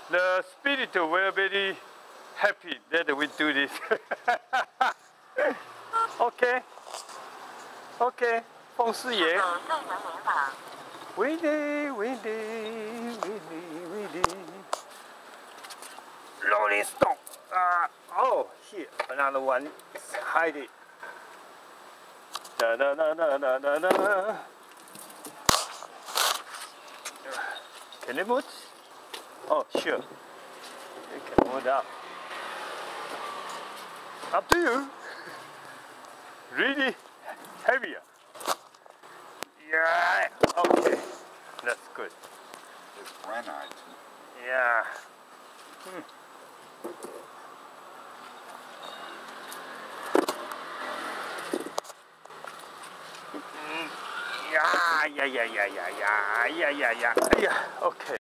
The spirit will be very happy that we do this. Okay. Okay. 风师爷。Windy. Rolling Stone. Oh, here another one. Hide it. Da. Can you move? Oh, sure. You can move up. Up to you. Really heavier. Yeah. Okay. That's good. It's granite. Yeah. Yeah. Okay.